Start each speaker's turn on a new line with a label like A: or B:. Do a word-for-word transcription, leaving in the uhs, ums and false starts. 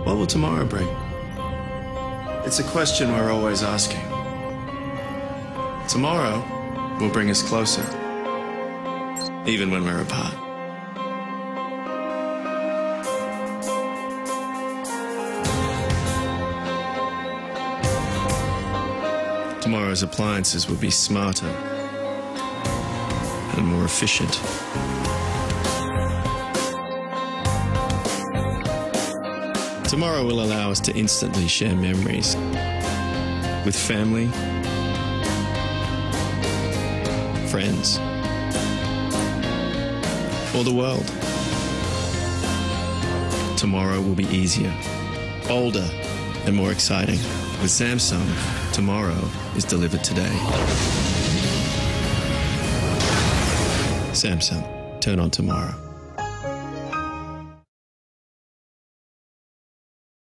A: What will tomorrow bring? It's a question we're always asking. Tomorrow will bring us closer, even when we're apart. Tomorrow's appliances will be smarter and more efficient. Tomorrow will allow us to instantly share memories with family, friends, or the world. Tomorrow will be easier, bolder, and more exciting. With Samsung, tomorrow is delivered today. Samsung, turn on tomorrow.